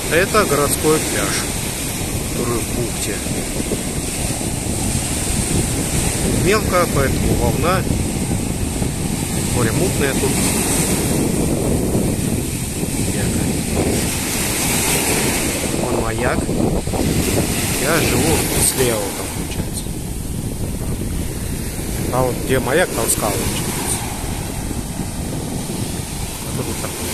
Это городской пляж, который в бухте. Мелко, поэтому волна. Море мутное тут. Вон маяк. Я живу слева, там получается. А вот где маяк, там скалы начинаются. А тут вот так.